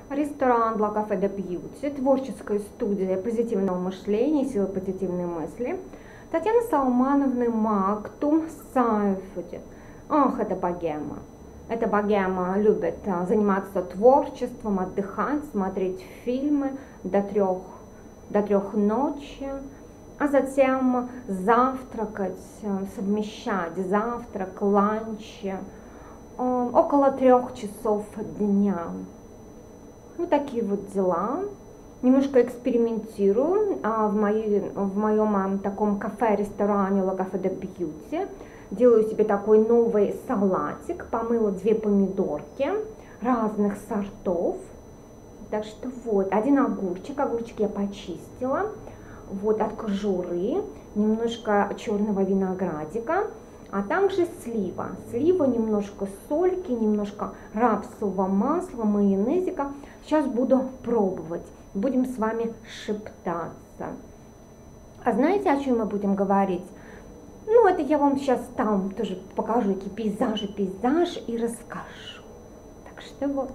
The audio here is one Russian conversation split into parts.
Ресторан для кафе де Бьюти, творческая студия позитивного мышления, силы позитивной мысли. Татьяны Салмановны Мактум Сайфудин. Ах, это богема. Эта богема любит заниматься творчеством, отдыхать, смотреть фильмы до трех ночи, а затем завтракать, совмещать завтрак, ланч около 3 часов дня. Вот такие вот дела. Немножко экспериментирую в моем таком кафе-ресторане La Cafe de Beauty. Делаю себе такой новый салатик. Помыла 2 помидорки разных сортов. Так что вот, один огурчик. Огурчик я почистила. Вот от кожуры. Немножко черного виноградика. А также слива. Слива, немножко сольки, немножко рапсового масла, майонезика. Сейчас буду пробовать. Будем с вами шептаться. А знаете, о чем мы будем говорить? Ну, это я вам сейчас там тоже покажу, какие пейзаж и расскажу. Так что вот.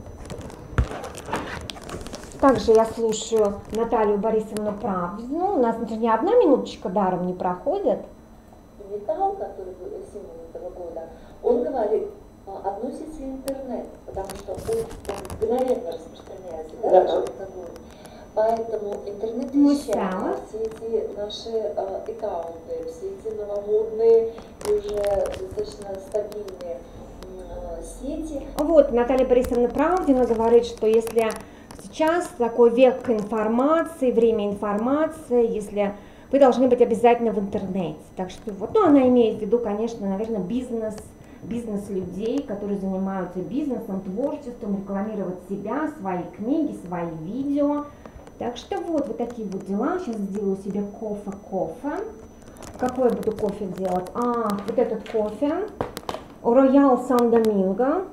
Также я слушаю Наталью Борисовну Правдину. У нас ни одна минуточка даром не проходит. Металл, который символ этого года, он говорит, относится интернет, потому что он мгновенно распространяется, да. Поэтому интернет вещания, все эти наши аккаунты, все эти новомодные и уже достаточно стабильные сети. Вот, Наталья Борисовна Правдина говорит, что если сейчас такой век информации, время информации, если вы должны быть обязательно в интернете. Так что вот, ну, она имеет в виду, конечно, наверное, бизнес людей, которые занимаются бизнесом, творчеством, рекламировать себя, свои книги, свои видео. Так что вот такие вот дела. Сейчас сделаю себе кофе. Какой я буду кофе делать? Вот этот кофе. Роял Сан-Доминго.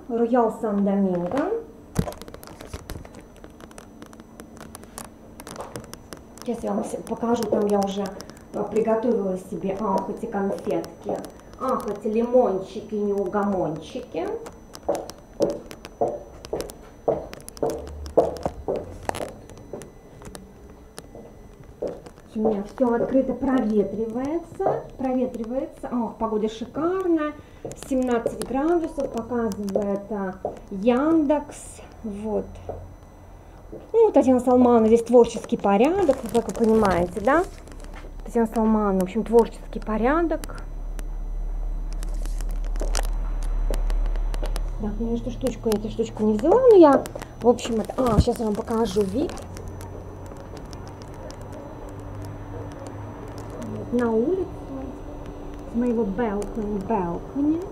Сейчас я вам покажу, там я уже приготовила себе, эти конфетки, эти лимончики, неугомончики. У меня все открыто проветривается. Погода шикарная, 17 градусов, показывает Яндекс, вот. Ну, Татьяна Салмановна, здесь творческий порядок, как вы понимаете, да? Татьяна Салмановна, в общем, творческий порядок. Так, ну эту штучку не взяла, но я, в общем, сейчас я вам покажу вид. Вот, на улицу, с моего балкони.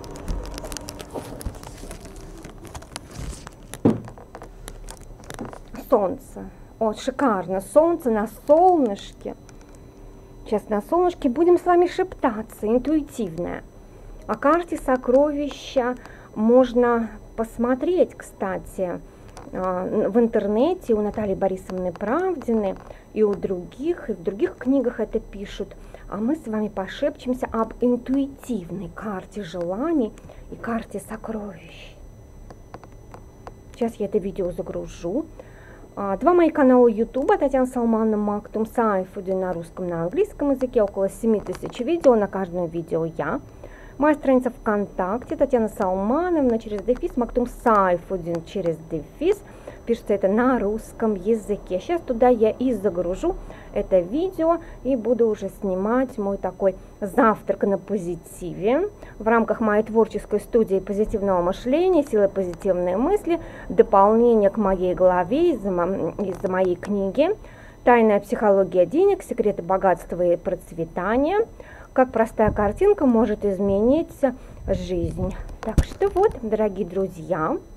Солнце. Шикарно. Солнце на солнышке. Сейчас на солнышке будем с вами шептаться. Интуитивное. О карте сокровища можно посмотреть, кстати, в интернете у Натальи Борисовны Правдиной и в других книгах это пишут. А мы с вами пошепчемся об интуитивной карте желаний и карте сокровищ. Сейчас я это видео загружу. 2 моих канала YouTube, Татьяна Салмановна Мактум Сайфудин на русском, на английском языке, около 7000 видео, на каждом видео я. Моя страница ВКонтакте, Татьяна Салмановна через дефис, Мактум Сайфудин через дефис, пишется это на русском языке. Сейчас туда я и загружу это видео и буду уже снимать мой такой завтрак на позитиве в рамках моей творческой студии позитивного мышления, силы позитивной мысли, дополнение к моей главе из моей книги «Тайная психология денег. Секреты богатства и процветания. Как простая картинка может изменить жизнь». Так что вот, дорогие друзья,